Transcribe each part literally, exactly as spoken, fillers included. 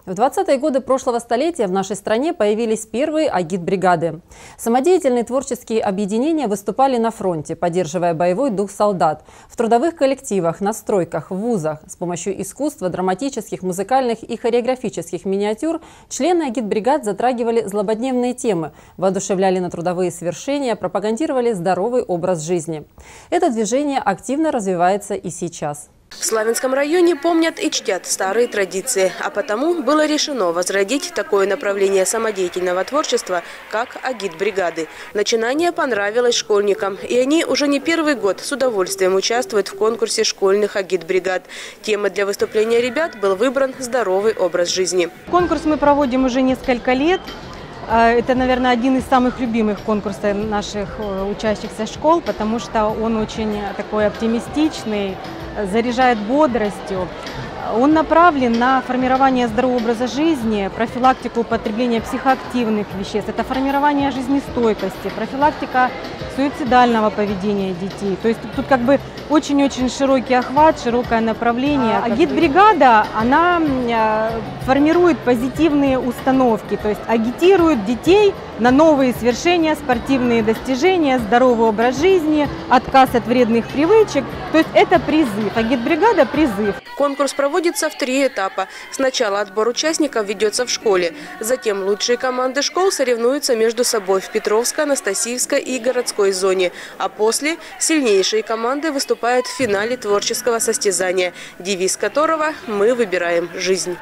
В двадцатые годы прошлого столетия в нашей стране появились первые агитбригады. Самодеятельные творческие объединения выступали на фронте, поддерживая боевой дух солдат, в трудовых коллективах, на стройках, в вузах. С помощью искусства, драматических, музыкальных и хореографических миниатюр члены агитбригад затрагивали злободневные темы, воодушевляли на трудовые свершения, пропагандировали здоровый образ жизни. Это движение активно развивается и сейчас. В Славянском районе помнят и чтят старые традиции, а потому было решено возродить такое направление самодеятельного творчества, как агитбригады. Начинание понравилось школьникам, и они уже не первый год с удовольствием участвуют в конкурсе школьных агитбригад. Темой для выступления ребят был выбран здоровый образ жизни. Конкурс мы проводим уже несколько лет. Это, наверное, один из самых любимых конкурсов наших учащихся школ, потому что он очень такой оптимистичный, заряжает бодростью. Он направлен на формирование здорового образа жизни, профилактику употребления психоактивных веществ, это формирование жизнестойкости, профилактика суицидального поведения детей. То есть тут как бы очень-очень широкий охват, широкое направление. Агитбригада, она формирует позитивные установки, то есть агитирует детей на новые свершения, спортивные достижения, здоровый образ жизни, отказ от вредных привычек. То есть это призыв. Агитбригада – призыв. Конкурс проводится в три этапа. Сначала отбор участников ведется в школе. Затем лучшие команды школ соревнуются между собой в Петровской, Анастасиевской и городской зоне. А после сильнейшие команды выступают в финале творческого состязания, девиз которого «Мы выбираем жизнь».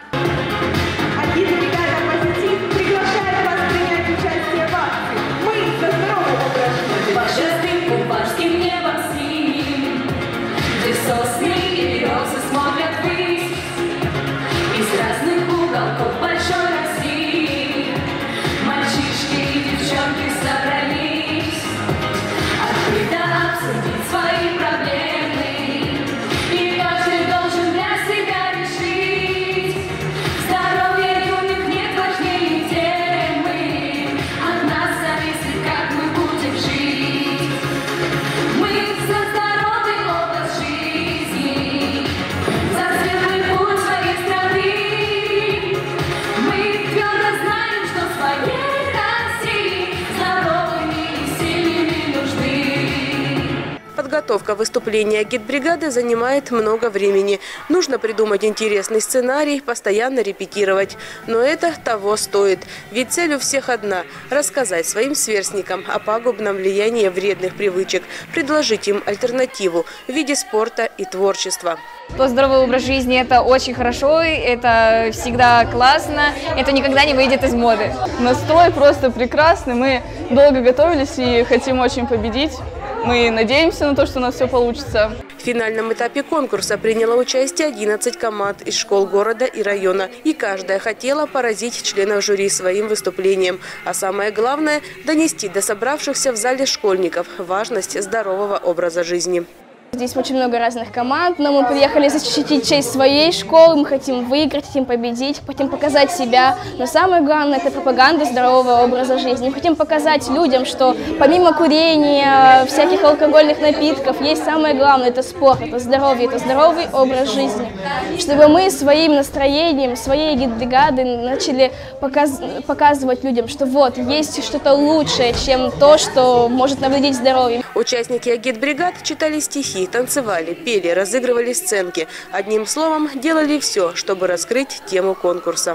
Подготовка выступления агитбригады занимает много времени. Нужно придумать интересный сценарий, постоянно репетировать. Но это того стоит. Ведь цель у всех одна – рассказать своим сверстникам о пагубном влиянии вредных привычек, предложить им альтернативу в виде спорта и творчества. То здоровый образ жизни – это очень хорошо, это всегда классно, это никогда не выйдет из моды. Настрой просто прекрасный, мы долго готовились и хотим очень победить. Мы надеемся на то, что у нас все получится. В финальном этапе конкурса приняло участие одиннадцать команд из школ города и района. И каждая хотела поразить членов жюри своим выступлением. А самое главное – донести до собравшихся в зале школьников важность здорового образа жизни. Здесь очень много разных команд, но мы приехали защитить честь своей школы, мы хотим выиграть, хотим победить, хотим показать себя. Но самое главное – это пропаганда здорового образа жизни. Мы хотим показать людям, что помимо курения, всяких алкогольных напитков, есть самое главное – это спорт, это здоровье, это здоровый образ жизни. Чтобы мы своим настроением, своей агитбригады начали показ показывать людям, что вот, есть что-то лучшее, чем то, что может навредить здоровью. Участники агитбригад читали стихи, танцевали, пели, разыгрывали сценки. Одним словом, делали все, чтобы раскрыть тему конкурса.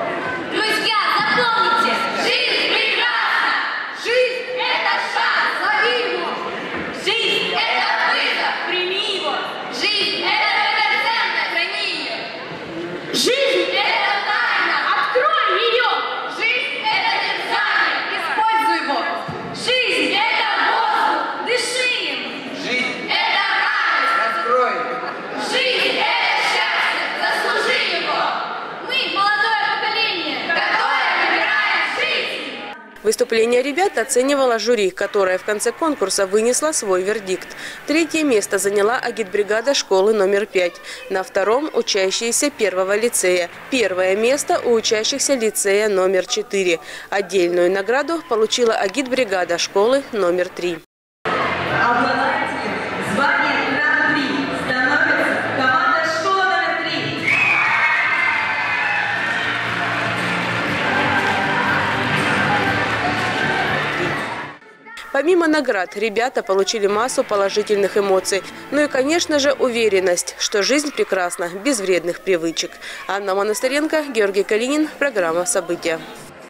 Друзья, запомните, жизнь прекрасна! Жизнь – это шанс, лови его! Жизнь – это вызов, прими его! Жизнь – это драгоценность, храни ее! Жизнь – это тайна, открой ее! Жизнь – это терзание, используй его! Жизнь – это воздух, дыши им! Жизнь – это жизнь – это счастье! Заслужи его! Мы – молодое поколение, которое выбирает жизнь! Выступление ребят оценивало жюри, которое в конце конкурса вынесло свой вердикт. Третье место заняла агитбригада школы номер пять. На втором – учащиеся первого лицея. Первое место у учащихся лицея номер четыре. Отдельную награду получила агитбригада школы номер три. Помимо наград, ребята получили массу положительных эмоций. Ну и, конечно же, уверенность, что жизнь прекрасна, без вредных привычек. Анна Монастыренко, Георгий Калинин. Программа «События».